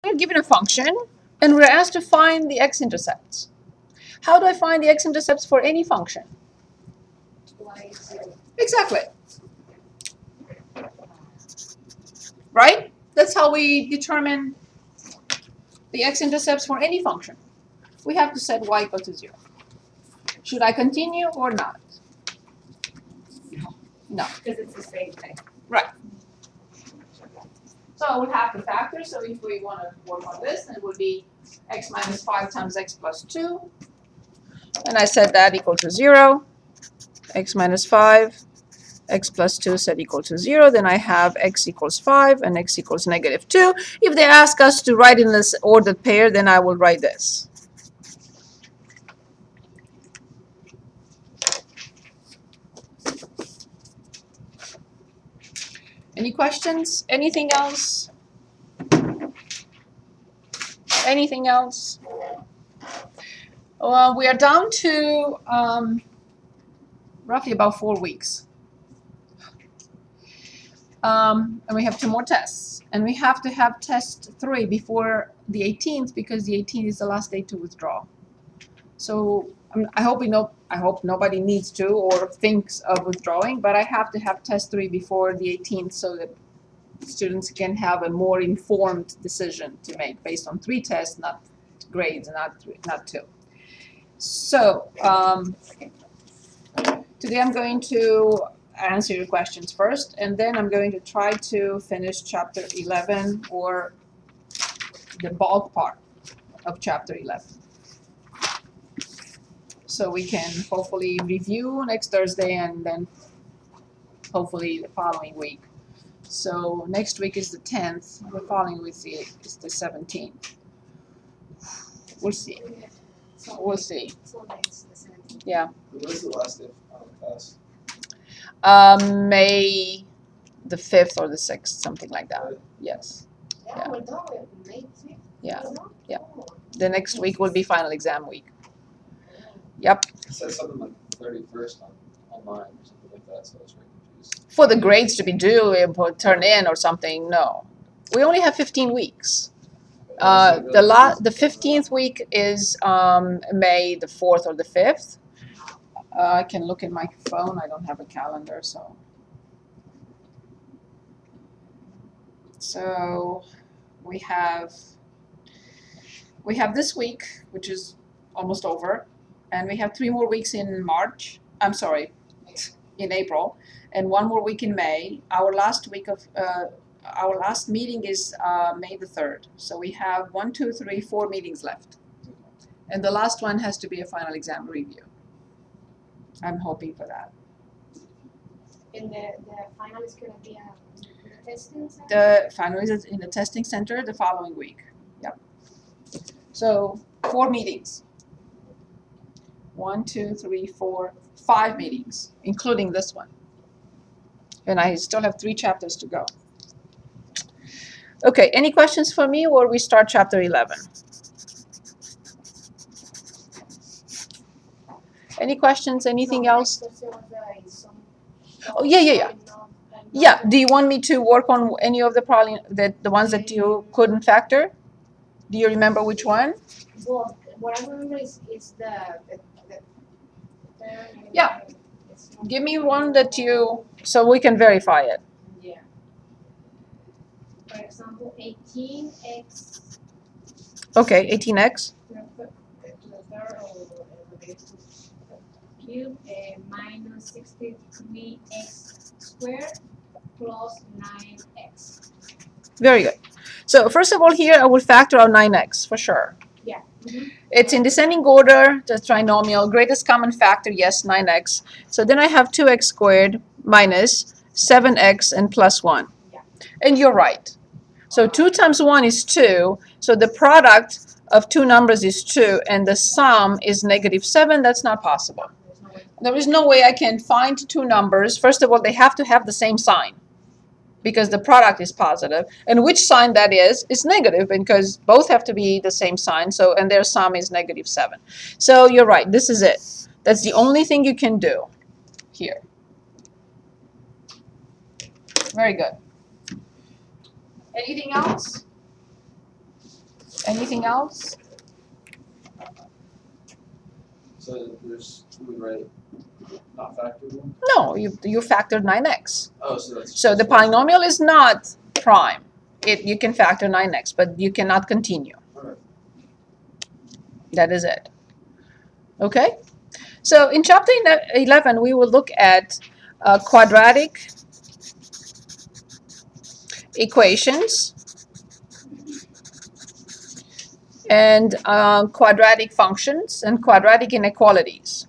we're given a function and we're asked to find the x-intercepts. How do I find the x-intercepts for any function? Exactly. Right? That's how we determine the x-intercepts for any function. We have to set y equal to 0. Should I continue or not? No. Because it's the same thing. Right. So we have to factor. So if we want to work on this, then it would be x minus 5 times x plus 2. And I set that equal to 0. X minus 5, x plus 2 set equal to 0. Then I have x equals 5 and x equals negative 2. If they ask us to write in this ordered pair, then I will write this. Any questions? Anything else? Anything else? Well, we are down to roughly about 4 weeks. And we have 2 more tests. And we have to have test 3 before the 18th because the 18th is the last day to withdraw. So I hope nobody needs to or thinks of withdrawing, but I have to have test 3 before the 18th so that students can have a more informed decision to make based on 3 tests, not grades, not 2. So today I'm going to answer your questions first, and then I'm going to try to finish chapter 11 or the bulk part of chapter 11. So we can hopefully review next Thursday and then hopefully the following week. So next week is the 10th, the following week is the 17th. We'll see. We'll see. Yeah. When was the last day of class? May the 5th or the 6th, something like that. Yes. Yeah, we're done with May 5th. Yeah. Yeah. The next week will be final exam week. Yep. It said something like 31st online or something like that, so I was very confused. For the grades to be due, turn in or something, no. We only have 15 weeks. The 15th week is May the 4th or the 5th. I can look in my phone. I don't have a calendar, so. So we have this week, which is almost over, and we have 3 more weeks in March. I'm sorry, in April, and 1 more week in May. Our last week of our last meeting is May the 3rd. So we have 1, 2, 3, 4 meetings left, and the last one has to be a final exam review. I'm hoping for that. And the final is going to be in the testing center? The final is in the testing center the following week. Yep. So 4 meetings. 1, 2, 3, 4, 5 meetings, including this one. And I still have 3 chapters to go. Okay, any questions for me, or we start chapter 11? Any questions? Anything else? Oh, yeah. Yeah, do you want me to work on any of the ones that you couldn't factor? Do you remember which one? Well, what I remember is the Yeah. Give me one that so we can verify it. Yeah. For example, 18x. Okay, 18x. To the third cube minus 63x squared plus 9x. Very good. So first of all, here I will factor out 9x for sure. Yeah. Mm-hmm. It's in descending order, the trinomial, greatest common factor, yes, 9x. So then I have 2x squared minus 7x and plus 1. Yeah. And you're right. So 2 times 1 is 2. So the product of 2 numbers is 2, and the sum is negative 7. That's not possible. There is no way I can find 2 numbers. First of all, they have to have the same sign, because the product is positive. And which sign that is negative, because both have to be the same sign, so, and their sum is negative 7. So you're right, this is it. That's the only thing you can do here. Very good. Anything else? Anything else? So there's, we would write not factored one? No, you factored 9x. Oh, so that's. So the polynomial is not prime. You can factor 9x, but you cannot continue. Alright. That is it. Okay? So in chapter 11, we will look at quadratic equations and quadratic functions and quadratic inequalities.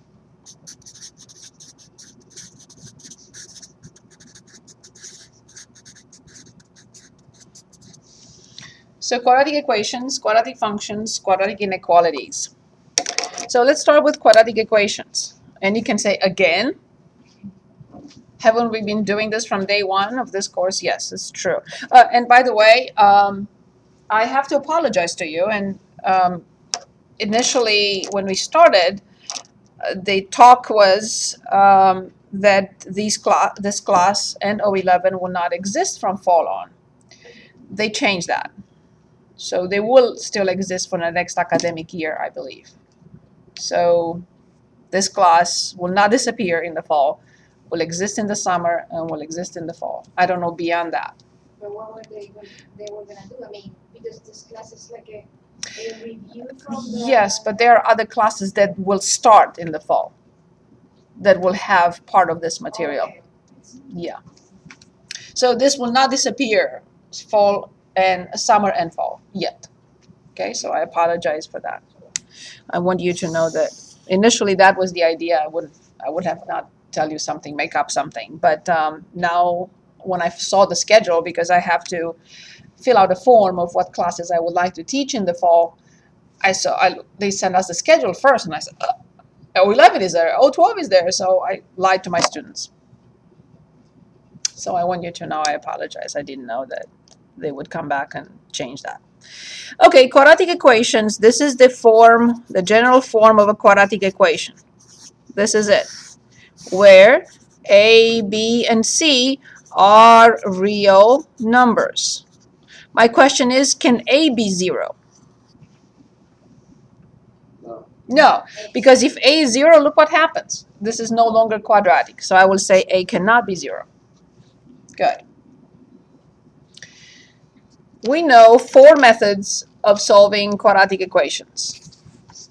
So quadratic equations, quadratic functions, quadratic inequalities. So let's start with quadratic equations. And you can say, again, haven't we been doing this from day one of this course? Yes, it's true. And by the way, I have to apologize to you. And initially, when we started, the talk was that this class and O11 will not exist from fall on. They changed that. So they will still exist for the next academic year, I believe. So this class will not disappear in the fall, will exist in the summer, and will exist in the fall. I don't know beyond that. But what were they were gonna do? I mean, because this class is like a review from the... Yes, but there are other classes that will start in the fall that will have part of this material. Okay. Yeah. So this will not disappear fall and summer and fall yet. Okay, so I apologize for that. I want you to know that initially that was the idea. I would have not tell you something, make up something. But now when I saw the schedule, because I have to fill out a form of what classes I would like to teach in the fall, they sent us the schedule first, and I said, O11 is there, O12 is there, so I lied to my students. So I want you to know I apologize. I didn't know that they would come back and change that. Okay, quadratic equations. This is the form, the general form of a quadratic equation. This is it, where A, B, and C are real numbers. My question is, can A be 0? No. No, because if A is 0, look what happens. This is no longer quadratic. So I will say A cannot be 0. Good. We know 4 methods of solving quadratic equations.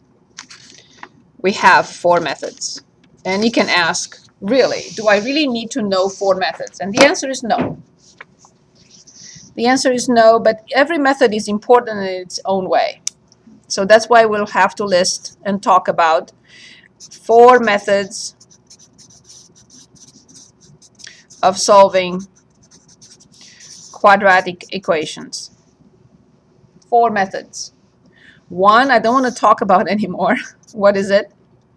We have 4 methods. And you can ask, really, do I really need to know 4 methods? And the answer is no. The answer is no, but every method is important in its own way. So that's why we'll have to list and talk about 4 methods of solving quadratic equations. 4 methods. 1, I don't want to talk about anymore. What is it?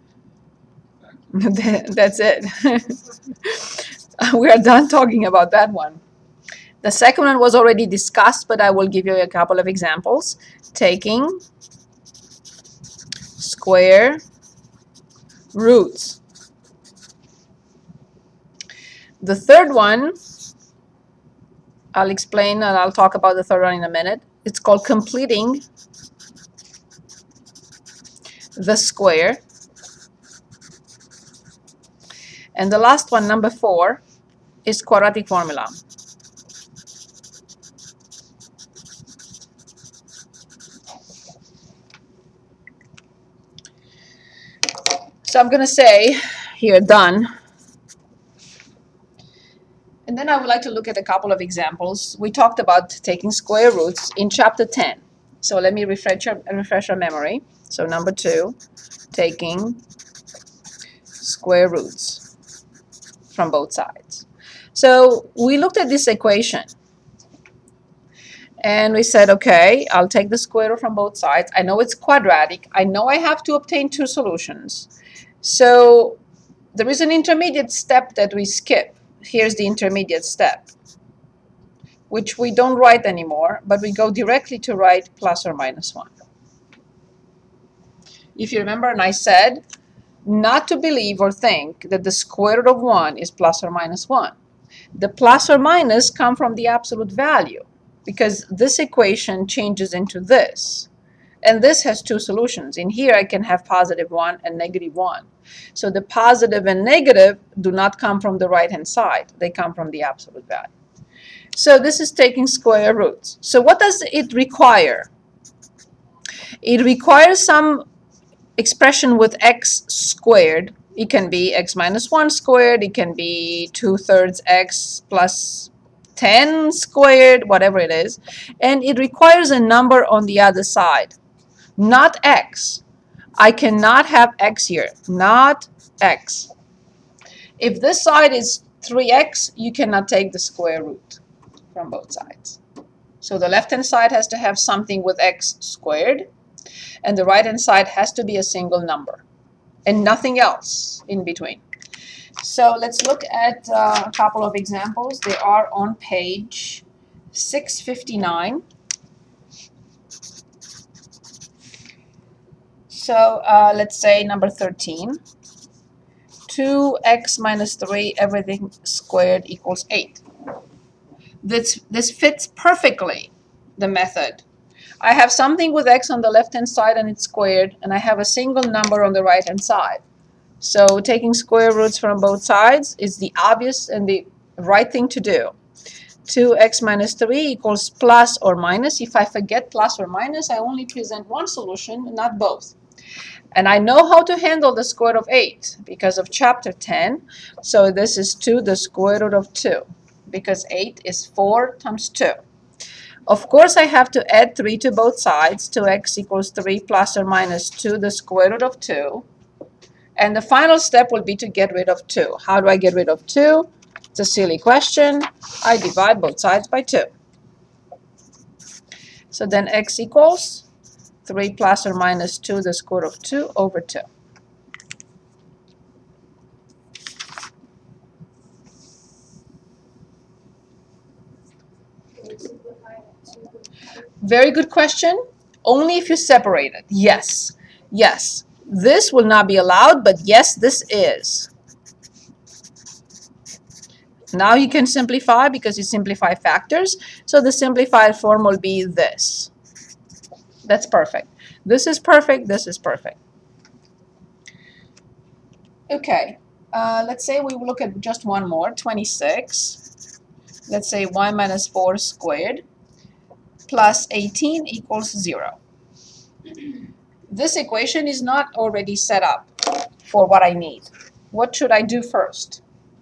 That's it. We are done talking about that one. The second one was already discussed, but I will give you a couple of examples. Taking square roots. The third one, I'll explain and I'll talk about the third one in a minute. It's called completing the square. And the last one, number 4, is quadratic formula. So I'm going to say here, done. And then I would like to look at a couple of examples. We talked about taking square roots in chapter 10. So let me refresh our memory. So number 2, taking square roots from both sides. So we looked at this equation. And we said, okay, I'll take the square root from both sides. I know it's quadratic. I know I have to obtain 2 solutions. So there is an intermediate step that we skip. Here's the intermediate step, which we don't write anymore, but we go directly to write plus or minus 1. If you remember, and I said not to believe or think that the square root of 1 is plus or minus 1. The plus or minus come from the absolute value, because this equation changes into this. And this has two solutions. In here, I can have +1 and -1. So the positive and negative do not come from the right-hand side. They come from the absolute value. So this is taking square roots. So what does it require? It requires some expression with x squared. It can be x minus 1 squared. It can be 2/3 x plus 10 squared, whatever it is. And it requires a number on the other side, not x. I cannot have x here, not x. If this side is 3x, you cannot take the square root from both sides. So the left-hand side has to have something with x squared, and the right-hand side has to be a single number, and nothing else in between. So let's look at a couple of examples. They are on page 659. So let's say number 13. 2x minus 3, everything squared equals 8. This fits perfectly the method. I have something with x on the left-hand side and it's squared, and I have a single number on the right-hand side. So taking square roots from both sides is the obvious and the right thing to do. 2x minus 3 equals plus or minus. If I forget plus or minus, I only present one solution, not both. And I know how to handle the square root of 8 because of chapter 10. So this is 2 the square root of 2, because 8 is 4 times 2. Of course, I have to add 3 to both sides. 2x equals 3 plus or minus 2 the square root of 2. And the final step will be to get rid of 2. How do I get rid of 2? It's a silly question. I divide both sides by 2. So then x equals 3 plus or minus 2 the square root of 2 over 2. Very good question. Only if you separate it. Yes. Yes. This will not be allowed, but yes, this is. Now you can simplify because you simplify factors. So the simplified form will be this. That's perfect. This is perfect. This is perfect. Okay. Let's say we will look at just one more, 26. Let's say y minus 4 squared plus 18 equals 0. This equation is not already set up for what I need. What should I do first?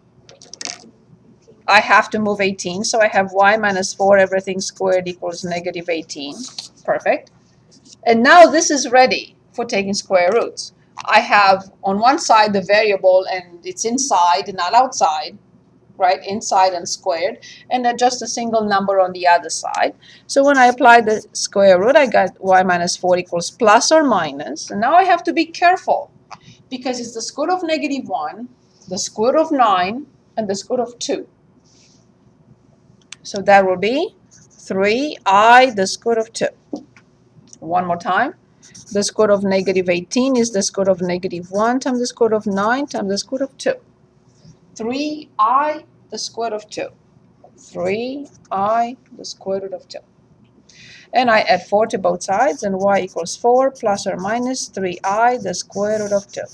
I have to move 18, so I have y minus 4 everything squared equals negative 18. Perfect. And now this is ready for taking square roots. I have on one side the variable, and it's inside and not outside, right? Inside and squared, and then just a single number on the other side. So when I apply the square root, I got y minus 4 equals plus or minus. And now I have to be careful because it's the square root of negative 1, the square root of 9, and the square root of 2. So that will be 3i the square root of 2. One more time. The square root of negative 18 is the square root of negative 1 times the square root of 9 times the square root of 2. 3i the square root of 2. 3i the square root of 2. And I add 4 to both sides, and y equals 4 plus or minus 3i the square root of 2.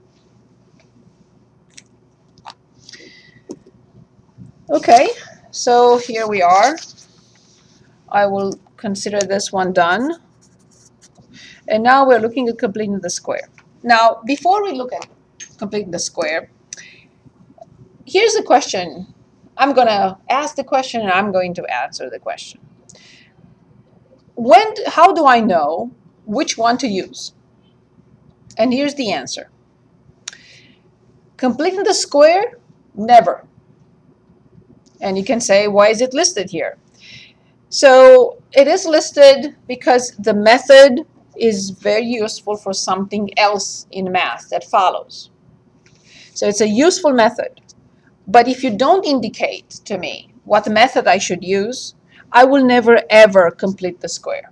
Okay, so here we are. I will consider this one done. And now we're looking at completing the square. Now, before we look at completing the square, here's the question. I'm going to ask the question and I'm going to answer the question. How do I know which one to use? And here's the answer. Completing the square? Never. And you can say, why is it listed here? So it is listed because the method is very useful for something else in math that follows. So it's a useful method. But if you don't indicate to me what method I should use, I will never ever complete the square.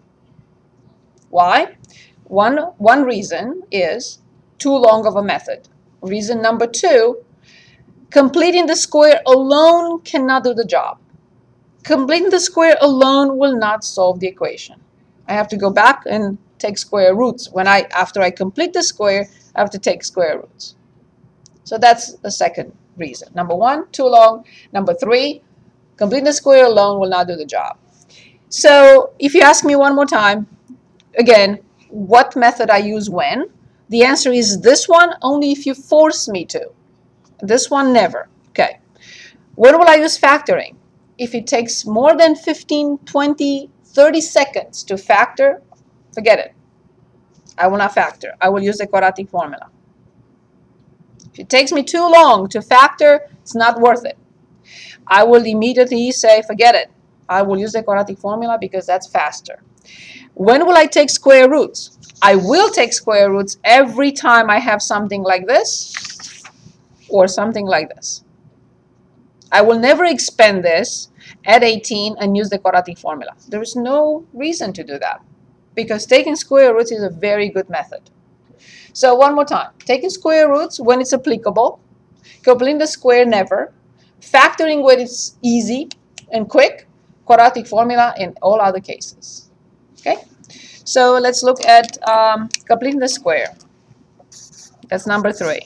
Why? One reason is too long of a method. Reason number 2, completing the square alone cannot do the job. Completing the square alone will not solve the equation. I have to go back and take square roots. After I complete the square, I have to take square roots. So that's the second reason. Number one, too long. Number three, completing the square alone will not do the job. So if you ask me one more time, again, what method I use when, the answer is this one only if you force me to. This one never. Okay. When will I use factoring? If it takes more than 15, 20, 30 seconds to factor, forget it. I will not factor. I will use the quadratic formula. If it takes me too long to factor, it's not worth it. I will immediately say, forget it. I will use the quadratic formula because that's faster. When will I take square roots? I will take square roots every time I have something like this or something like this. I will never expand this at 18 and use the quadratic formula. There is no reason to do that because taking square roots is a very good method. So one more time, taking square roots when it's applicable, completing the square never, factoring when it's easy and quick, quadratic formula in all other cases. Okay, so let's look at completing the square. That's number 3.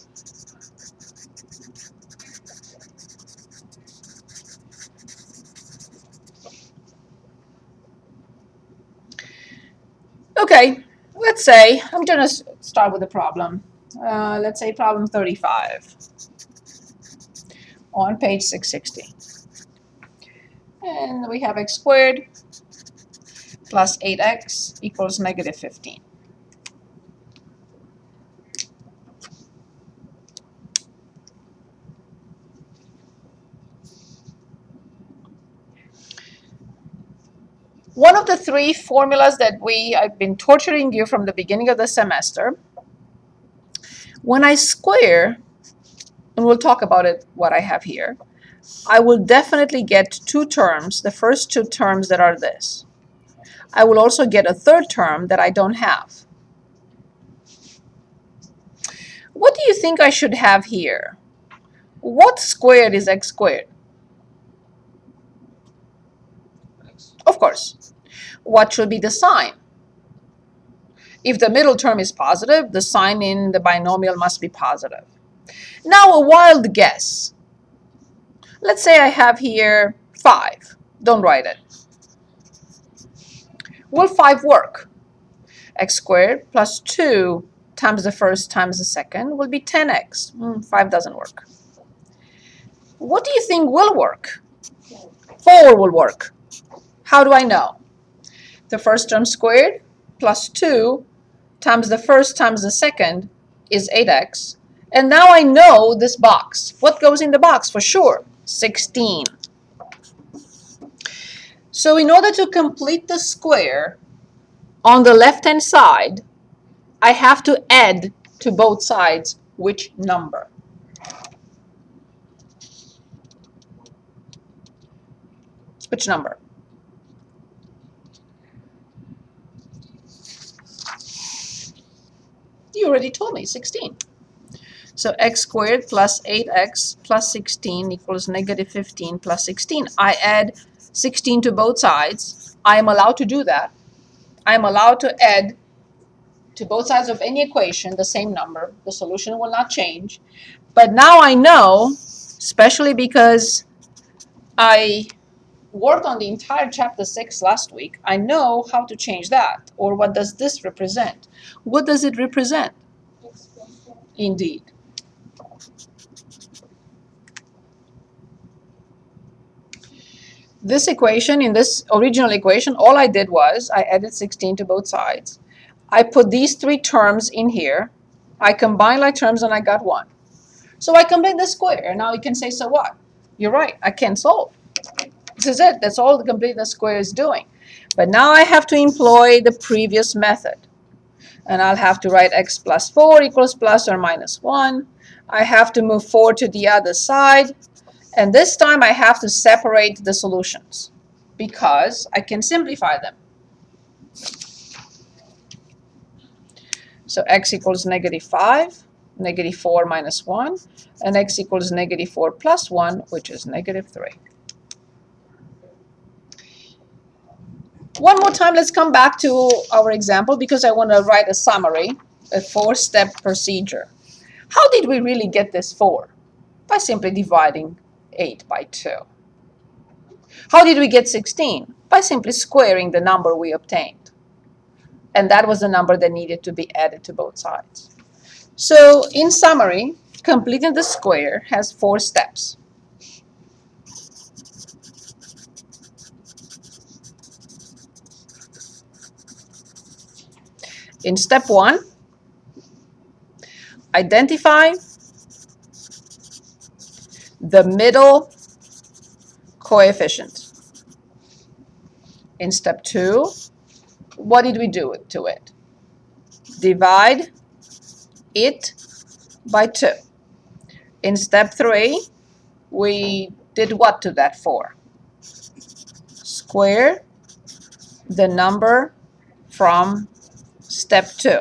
Okay, let's say, I'm going to start with a problem. Let's say problem 35 on page 660. And we have x squared plus 8x equals negative 15. One of the 3 formulas that I've been torturing you from the beginning of the semester, when I square, and we'll talk about it, what I have here, I will definitely get 2 terms, the first 2 terms that are this. I will also get a third term that I don't have. What do you think I should have here? What squared is x squared? Of course. What should be the sign? If the middle term is positive, the sign in the binomial must be positive. Now a wild guess. Let's say I have here 5. Don't write it. Will 5 work? X squared plus 2 times the first times the second will be 10x. 5 doesn't work. What do you think will work? 4 will work. How do I know? The first term squared plus 2 times the first times the second is 8x. And now I know this box. What goes in the box for sure? 16. So in order to complete the square on the left-hand side, I have to add to both sides which number? Which number? You already told me, 16. So x squared plus 8x plus 16 equals negative 15 plus 16. I add 16 to both sides. I am allowed to do that. I am allowed to add to both sides of any equation the same number. The solution will not change. But now I know, especially because I worked on the entire chapter 6 last week, I know how to change that. Or what does this represent? What does it represent? Indeed. This equation, in this original equation, all I did was I added 16 to both sides. I put these 3 terms in here. I combined my terms and I got 1. So I complete the square. Now you can say, so what? You're right, I can solve. This is it. That's all the complete the square is doing. But now I have to employ the previous method. And I'll have to write x plus 4 equals plus or minus 1. I have to move 4 to the other side. And this time I have to separate the solutions because I can simplify them. So x equals negative 5, negative 4 minus 1, and x equals negative 4 plus 1, which is negative 3. One more time, let's come back to our example because I want to write a summary, a 4-step procedure. How did we really get this 4? By simply dividing 8 by 2. How did we get 16? By simply squaring the number we obtained. And that was the number that needed to be added to both sides. So in summary, completing the square has 4 steps. In step 1, identify the middle coefficient. In step 2, what did we do to it? Divide it by 2. In step 3, we did what to that 4? Square the number from step 2.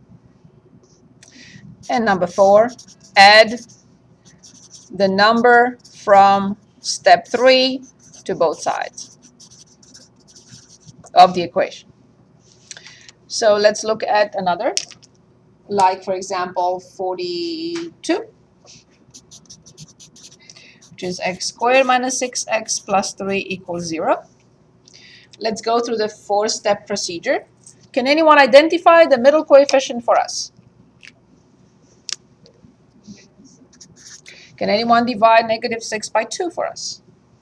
And number 4, add the number from step 3 to both sides of the equation. So let's look at another, like for example 42, which is x squared minus 6x plus 3 equals 0. Let's go through the 4-step procedure. Can anyone identify the middle coefficient for us? Can anyone divide negative 6 by 2 for us?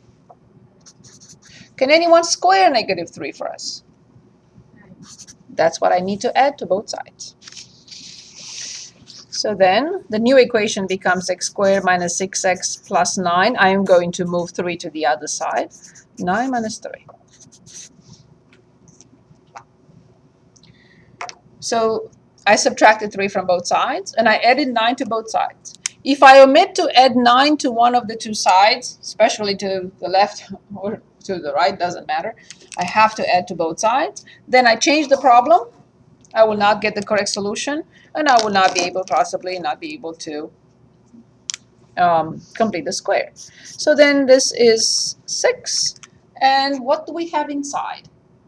Can anyone square negative 3 for us? That's what I need to add to both sides. So then the new equation becomes x squared minus 6x plus 9. I am going to move 3 to the other side. 9 minus 3. So I subtracted 3 from both sides, and I added 9 to both sides. If I omit to add 9 to one of the two sides, especially to the left or to the right, doesn't matter, I have to add to both sides, then I change the problem. I will not get the correct solution, and I will not be able, possibly not be able to complete the square. So then this is 6, and what do we have inside?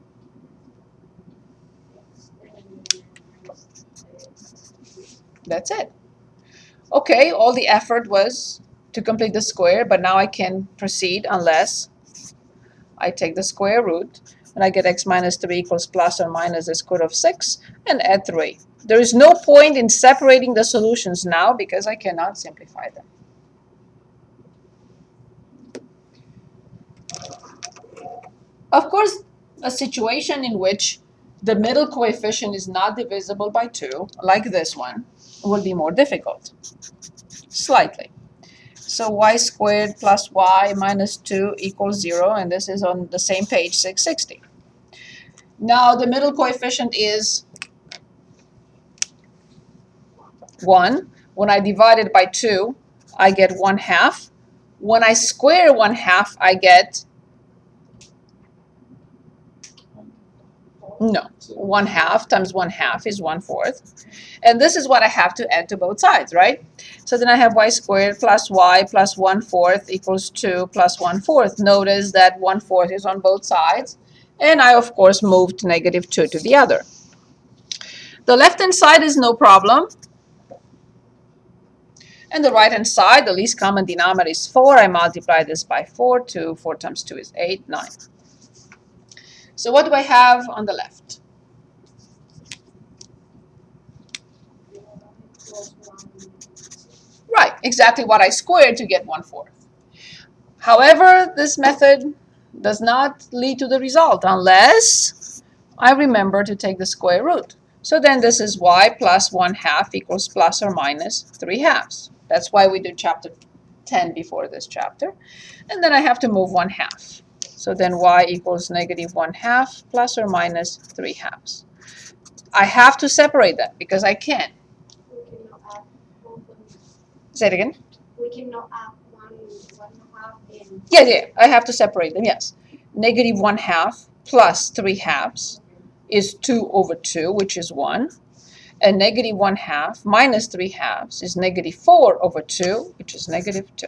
That's it. Okay, all the effort was to complete the square, but now I can proceed unless I take the square root, and I get x minus 3 equals plus or minus the square root of 6, and add 3. There is no point in separating the solutions now because I cannot simplify them. Of course, a situation in which the middle coefficient is not divisible by 2, like this one, will be more difficult, slightly. So y squared plus y minus 2 equals 0, and this is on the same page, 660. Now the middle coefficient is 1. When I divide it by 2, I get 1/2. When I square 1/2, I get, no, 1/2 times 1/2 is 1/4. And this is what I have to add to both sides, right? So then I have y squared plus y plus 1/4 equals 2 plus 1/4. Notice that 1/4 is on both sides. And I, of course, moved negative 2 to the other. The left-hand side is no problem. And the right-hand side, the least common denominator is 4. I multiply this by 4. 4 times 2 is 8, 9. So what do I have on the left? Right, exactly what I squared to get 1/4. However, this method does not lead to the result unless I remember to take the square root. So then this is y plus 1/2 equals plus or minus 3/2. That's why we do chapter 10 before this chapter. And then I have to move 1/2. So then y equals negative 1/2 plus or minus 3/2. I have to separate them because I can. Say it again. We cannot add 1/2 in. Yeah, I have to separate them, yes. Negative 1/2 plus 3/2 is 2 over 2, which is 1. And negative 1/2 minus 3/2 is negative 4 over 2, which is negative 2.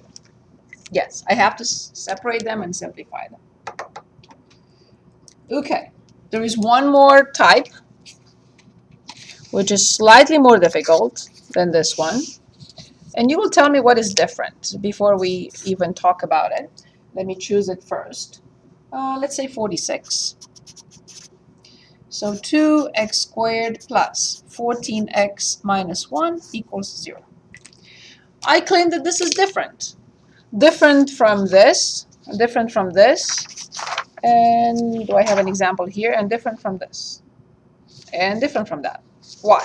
Yes, I have to separate them and simplify them. Okay, There is one more type, which is slightly more difficult than this one. And you will tell me what is different before we even talk about it. Let me choose it first. Let's say 46. So 2x squared plus 14x minus 1 equals 0. I claim that this is different. Different from this, different from this, and do I have an example here? And different from this, and different from that. Why?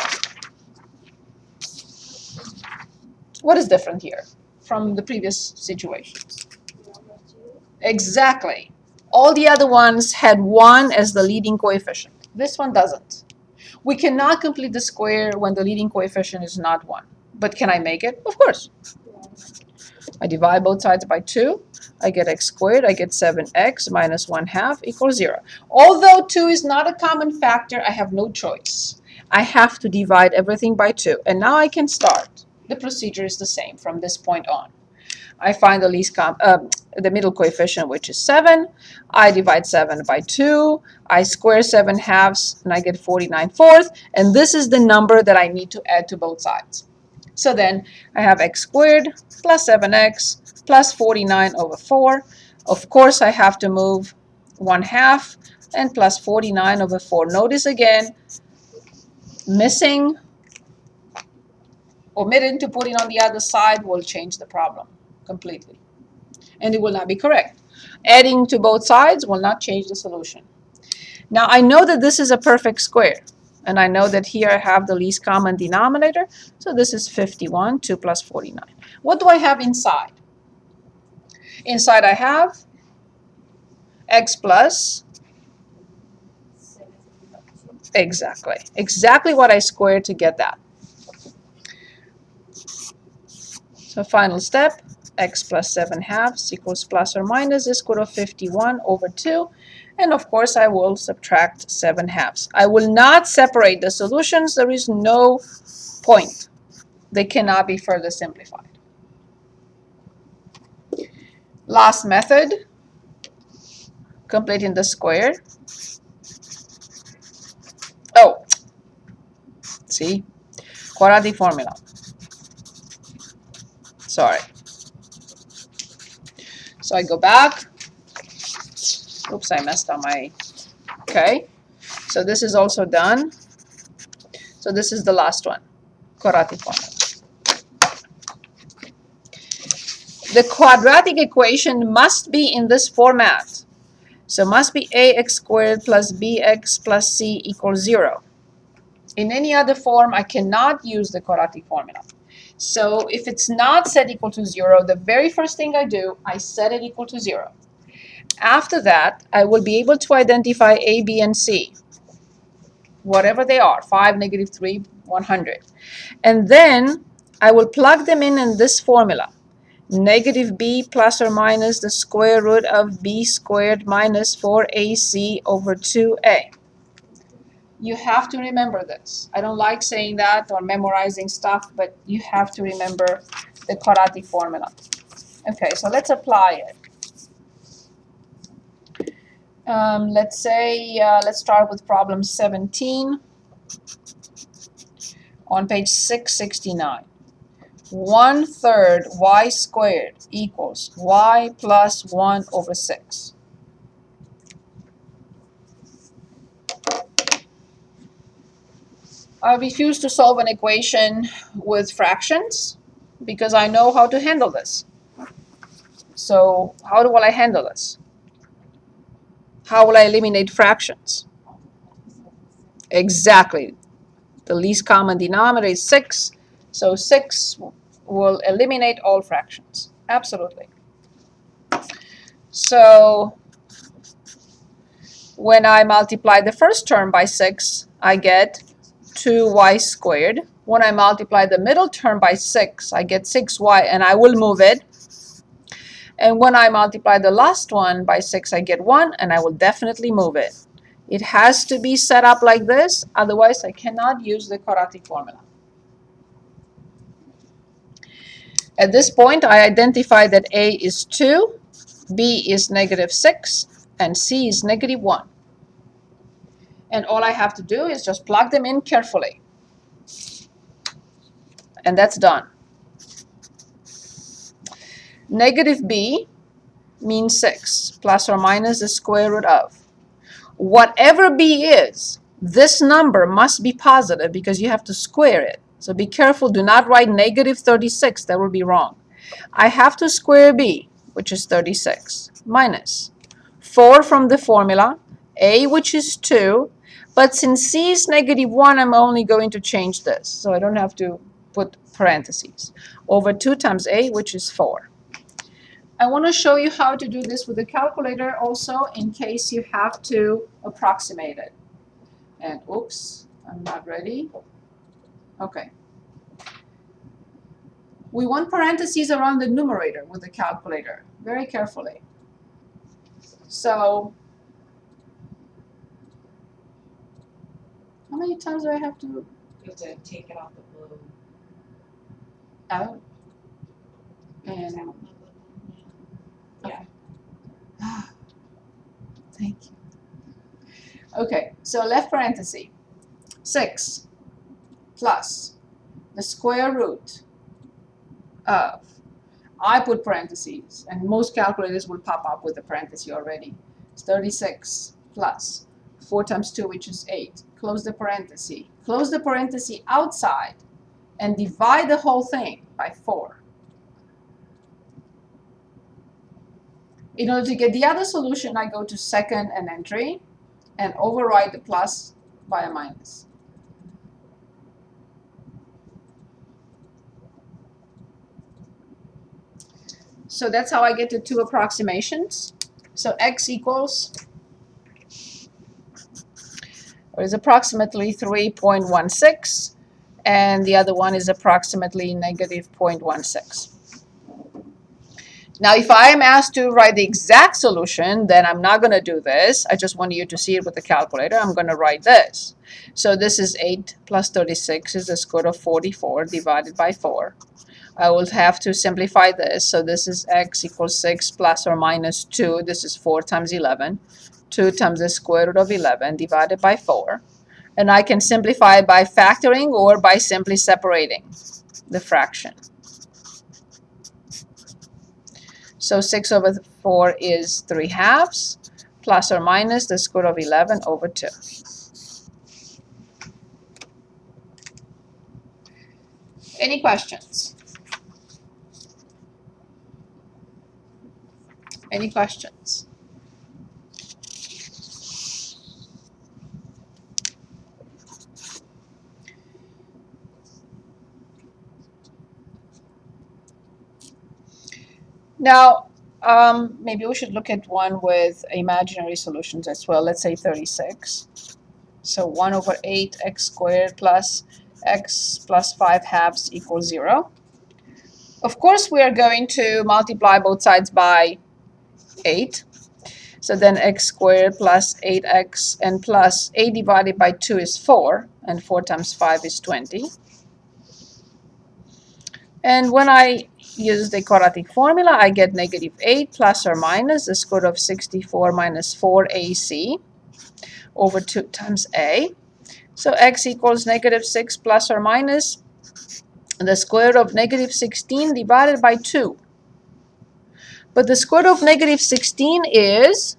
What is different here from the previous situations? Exactly. All the other ones had 1 as the leading coefficient. This one doesn't. We cannot complete the square when the leading coefficient is not 1. But can I make it? Of course. I divide both sides by 2. I get x squared. I get 7x minus 1/2 equals 0. Although 2 is not a common factor, I have no choice. I have to divide everything by 2. And now I can start. The procedure is the same from this point on. I find the middle coefficient, which is 7. I divide 7 by 2. I square 7/2, and I get 49/4. And this is the number that I need to add to both sides. So then I have x squared plus 7x plus 49/4. Of course, I have to move 1/2 and plus 49/4. Notice again, omitting to put it on the other side will change the problem completely. And it will not be correct. Adding to both sides will not change the solution. Now I know that this is a perfect square. And I know that here I have the least common denominator. So this is 51, 2 plus 49. What do I have inside? Inside I have x plus, exactly what I squared to get that. So final step, x plus 7/2 equals plus or minus the square root of 51/2. And of course, I will subtract 7/2. I will not separate the solutions. There is no point. They cannot be further simplified. Last method, completing the square. Oh, see, quadratic formula. Sorry. So I go back. Oops, I messed up my, okay. So this is also done. So this is the last one, quadratic formula. The quadratic equation must be in this format. So must be ax squared plus bx plus c equals 0. In any other form, I cannot use the quadratic formula. So if it's not set equal to 0, the very first thing I do, I set it equal to 0. After that, I will be able to identify a, b, and c, whatever they are, 5, -3, 100. And then I will plug them in this formula. Negative b plus or minus the square root of b squared minus 4ac over 2a. You have to remember this. I don't like saying that or memorizing stuff, but you have to remember the quadratic formula. Okay, so let's apply it. Let's start with problem 17 on page 669. 1/3 y squared equals y plus 1 over 6. I refuse to solve an equation with fractions because I know how to handle this. So how will I handle this? How will I eliminate fractions? Exactly. The least common denominator is 6. So 6 will eliminate all fractions. Absolutely. So when I multiply the first term by 6, I get 2y squared. When I multiply the middle term by 6, I get 6y, and I will move it. And when I multiply the last one by 6, I get 1, and I will definitely move it. It has to be set up like this, otherwise I cannot use the quadratic formula. At this point, I identify that a is 2, b is -6, and c is -1. And all I have to do is just plug them in carefully. And that's done. Negative b means 6, plus or minus the square root of. Whatever b is, this number must be positive because you have to square it. So be careful, do not write negative 36, that will be wrong. I have to square b, which is 36, minus 4 from the formula, a, which is 2, but since c is negative 1, I'm only going to change this, so I don't have to put parentheses, over 2 times a, which is 4. I want to show you how to do this with a calculator also in case you have to approximate it. And oops, I'm not ready. Okay. We want parentheses around the numerator with the calculator, very carefully. So, how many times do I have to? You have to take it off the blue. Out. And Yeah. thank you. Okay, so left parenthesis, 6 plus the square root of, I put parentheses, and most calculators will pop up with the parenthesis already. It's 36 plus 4 times 2, which is 8. Close the parenthesis. Close the parenthesis outside and divide the whole thing by 4. In order to get the other solution, I go to second and entry and override the plus by a minus. So that's how I get the two approximations. So x equals, or is approximately 3.16, and the other one is approximately negative 0.16. Now, if I am asked to write the exact solution, then I'm not going to do this. I just want you to see it with the calculator. I'm going to write this. So this is 8 plus 36 is the square root of 44 divided by 4. I will have to simplify this. So this is x equals 6 plus or minus 2. This is 4 times 11. 2 times the square root of 11 divided by 4. And I can simplify it by factoring or by simply separating the fraction. So 6 over 4 is 3/2, plus or minus the square root of 11 over 2. Any questions? Any questions? Now, maybe we should look at one with imaginary solutions as well. Let's say 36. So 1 over 8 x squared plus x plus 5/2 equals 0. Of course, we are going to multiply both sides by 8. So then x squared plus 8x and plus 8 divided by 2 is 4. And 4 times 5 is 20. And when I use the quadratic formula, I get negative 8 plus or minus the square root of 64 minus 4ac over 2 times a. So x equals negative 6 plus or minus the square root of negative 16 divided by 2. But the square root of negative 16 is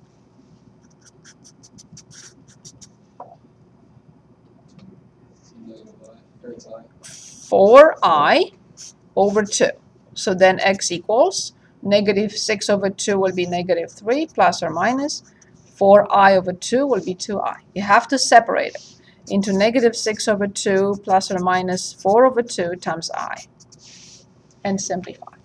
Very high. 4i over 2. So then x equals negative 6 over 2 will be negative 3 plus or minus 4i over 2 will be 2i. You have to separate it into negative 6 over 2 plus or minus 4 over 2 times I and simplify.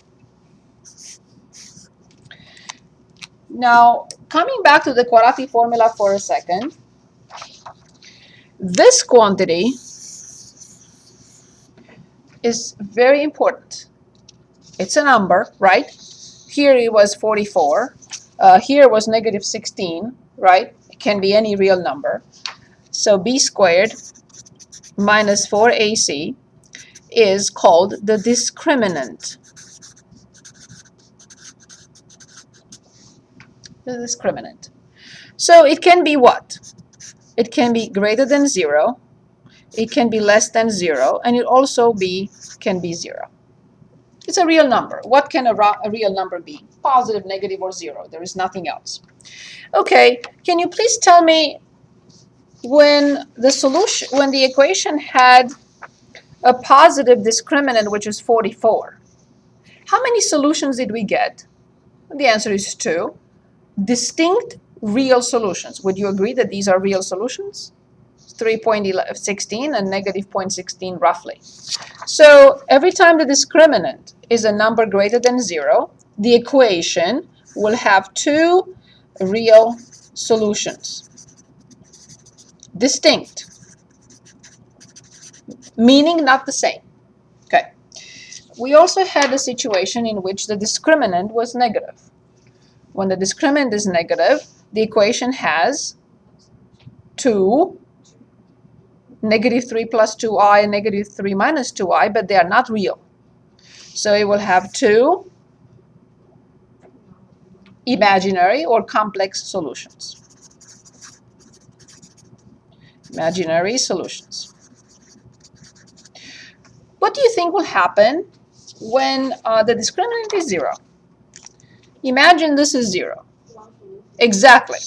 Now, coming back to the quadratic formula for a second, this quantity is very important. It's a number, right? Here it was 44. Here was negative 16, right? It can be any real number. So b squared minus 4ac is called the discriminant. The discriminant. So it can be what? it can be greater than 0, it can be less than 0, and it also can be 0. It's a real number. What can a real number be? Positive, negative, or 0. There is nothing else. Okay, can you please tell me when the equation had a positive discriminant, which is 44, how many solutions did we get? The answer is 2. Distinct real solutions. Would you agree that these are real solutions? 3.16 and negative 0.16 roughly. So every time the discriminant is a number greater than 0, the equation will have 2 real solutions. Distinct, meaning not the same. Okay. We also had a situation in which the discriminant was negative. When the discriminant is negative, the equation has 2, negative 3 plus 2i and negative 3 minus 2i, but they are not real. So it will have 2 imaginary or complex solutions. Imaginary solutions. What do you think will happen when the discriminant is 0? Imagine this is 0. Exactly.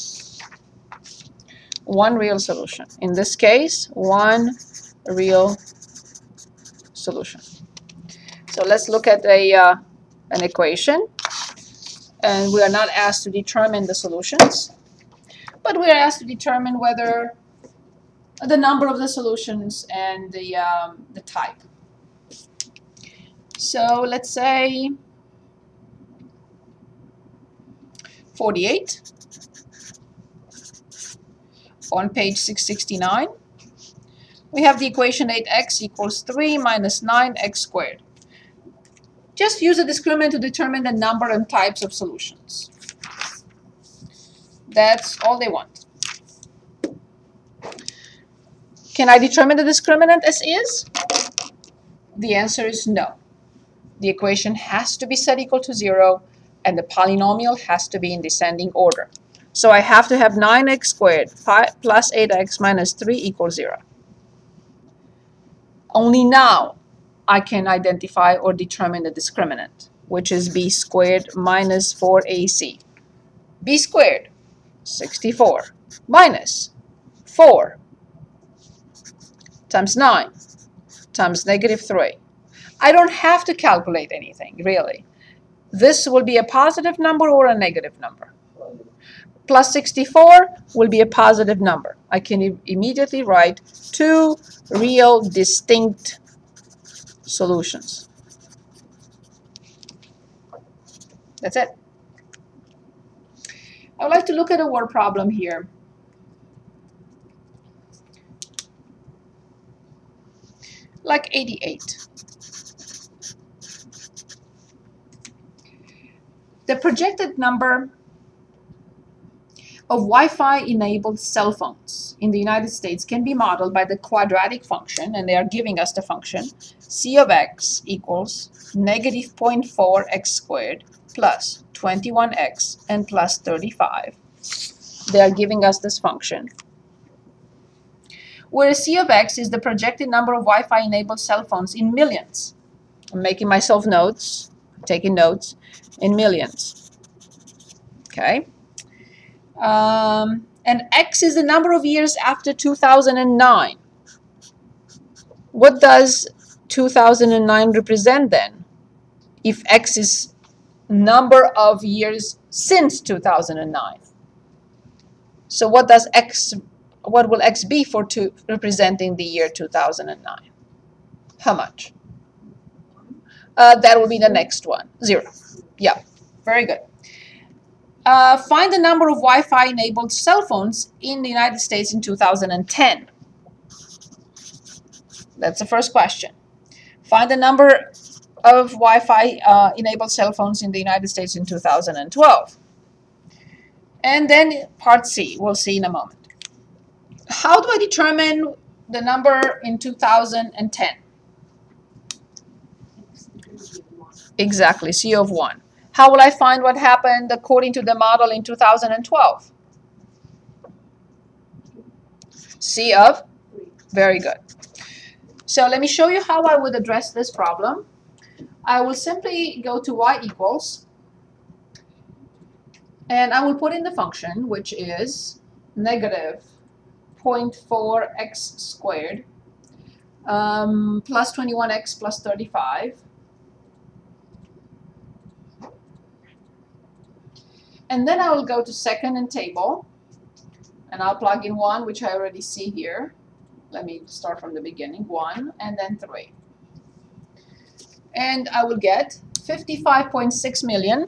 One real solution. In this case, one real solution. So let's look at an equation. And we are not asked to determine the solutions, but we are asked to determine whether the number of the solutions and the type. So let's say 48 on page 669. We have the equation 8x equals 3 minus 9x squared. Just use a discriminant to determine the number and types of solutions. That's all they want. Can I determine the discriminant as is? The answer is no. The equation has to be set equal to 0, and the polynomial has to be in descending order. So I have to have 9x squared plus 8x minus 3 equals 0. Only now I can identify or determine the discriminant, which is b squared minus 4ac. b squared, 64, minus 4 times 9 times negative 3. I don't have to calculate anything, really. This will be a positive number or a negative number. Plus 64 will be a positive number. I can immediately write 2 real distinct solutions. That's it. I would like to look at a word problem here. Like 88. The projected number of Wi-Fi enabled cell phones in the United States can be modeled by the quadratic function, and they are giving us the function c of x equals negative 0.4x squared plus 21x and plus 35. They are giving us this function, where c of x is the projected number of Wi-Fi enabled cell phones in millions. I'm making myself notes, taking notes, in millions. Okay. And x is the number of years after 2009. What does 2009 represent then? If x is number of years since 2009. So what will x be for representing the year 2009? How much? That will be the next one. 0. Yeah, very good. Find the number of Wi-Fi enabled cell phones in the United States in 2010. That's the first question. Find the number of Wi-Fi enabled cell phones in the United States in 2012. And then part C, we'll see in a moment. How do I determine the number in 2010? Exactly, C of 1. How will I find what happened according to the model in 2012? C of? Very good. So let me show you how I would address this problem. I will simply go to y equals, and I will put in the function, which is negative 0.4x squared plus 21x plus 35. And then I will go to second and table, and I'll plug in 1, which I already see here. Let me start from the beginning. 1, and then 3. And I will get 55.6 million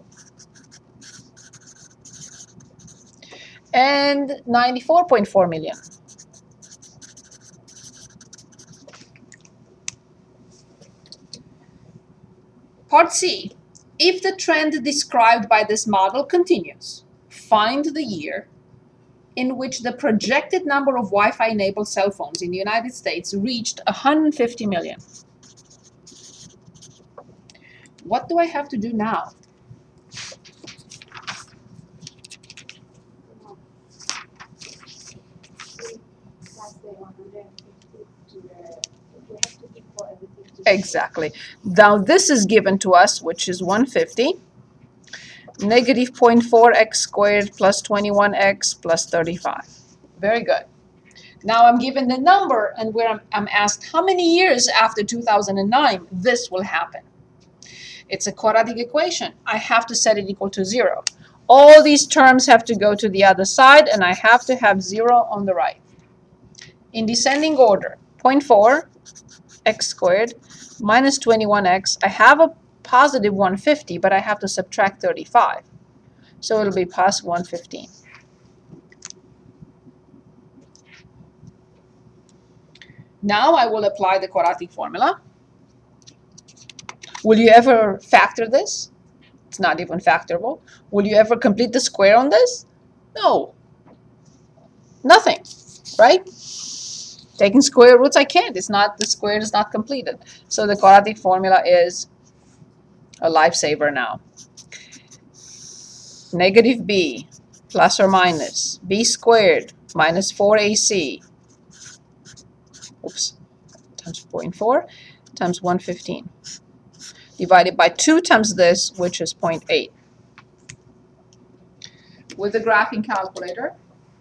and 94.4 million. Part C. If the trend described by this model continues, find the year in which the projected number of Wi-Fi enabled cell phones in the United States reached 150 million. What do I have to do now? Exactly. Now this is given to us, which is 150. Negative 0.4x squared plus 21x plus 35. Very good. Now I'm given the number, and where I'm asked how many years after 2009 this will happen. It's a quadratic equation. I have to set it equal to 0. All these terms have to go to the other side, and I have to have 0 on the right. In descending order, 0.4x squared minus 21x. I have a positive 150, but I have to subtract 35. So it'll be plus 115. Now I will apply the quadratic formula. Will you ever factor this? It's not even factorable. Will you ever complete the square on this? No. Nothing, right? Taking square roots, I can't. It's not, the square is not completed. So the quadratic formula is a lifesaver now. Negative b plus or minus b squared minus 4ac, oops, times 0.4 times 115, divided by 2 times this, which is 0.8. With the graphing calculator,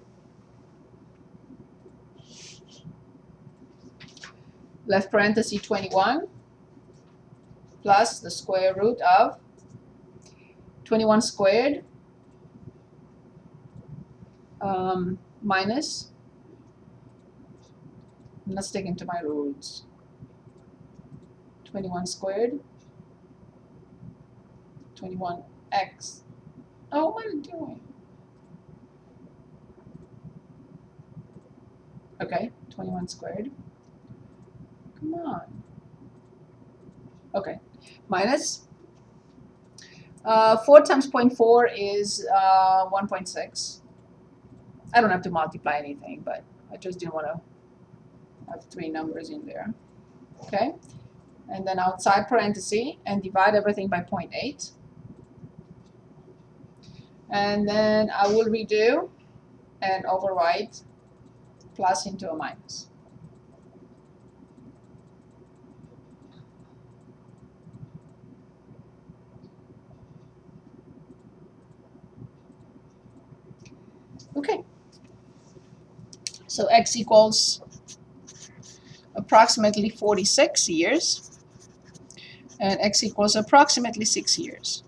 left parenthesis 21 plus the square root of 21 squared minus, I'm not sticking to my rules, 21 squared, 21x. Oh, what am I doing? Okay, 21 squared. Come on. Okay, minus 4 times 0.4 is 1.6. I don't have to multiply anything, but I just didn't want to have 3 numbers in there. Okay, and then outside parenthesis and divide everything by 0.8. And then I will redo and overwrite plus into a minus. Okay, so x equals approximately 46 years, and x equals approximately 6 years.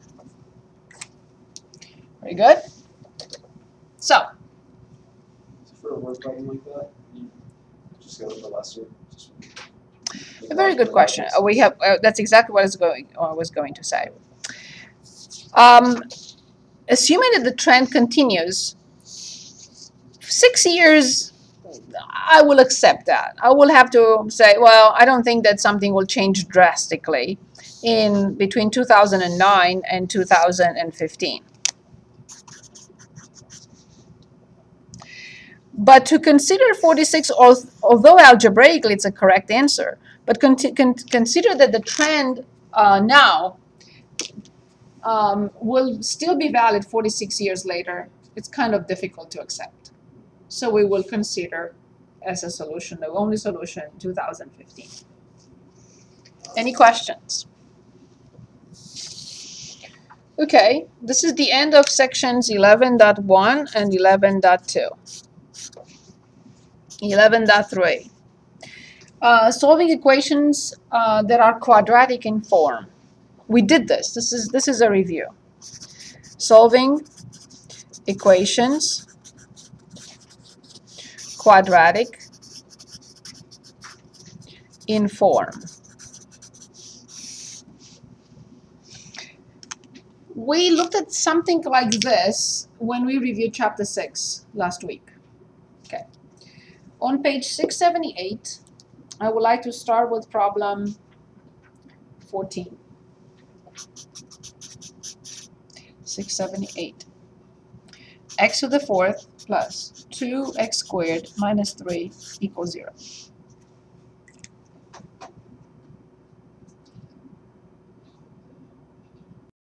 Very good. So, For a word problem like that, you just go with the lesser. a very good question. We have that's exactly what I was going to say. Assuming that the trend continues 6 years, I will accept that. I will have to say, well, I don't think that something will change drastically in between 2009 and 2015. But to consider 46, although algebraically it's a correct answer, but consider that the trend now will still be valid 46 years later, it's kind of difficult to accept. So we will consider as a solution, the only solution, 2015. Any questions? Okay, this is the end of sections 11.1 and 11.2. 11.3. Solving equations that are quadratic in form. We did this. This is a review. Solving equations quadratic in form. We looked at something like this when we reviewed chapter 6 last week. Okay. On page 678, I would like to start with problem 14. 678. X to the fourth plus 2x squared minus 3 equals 0.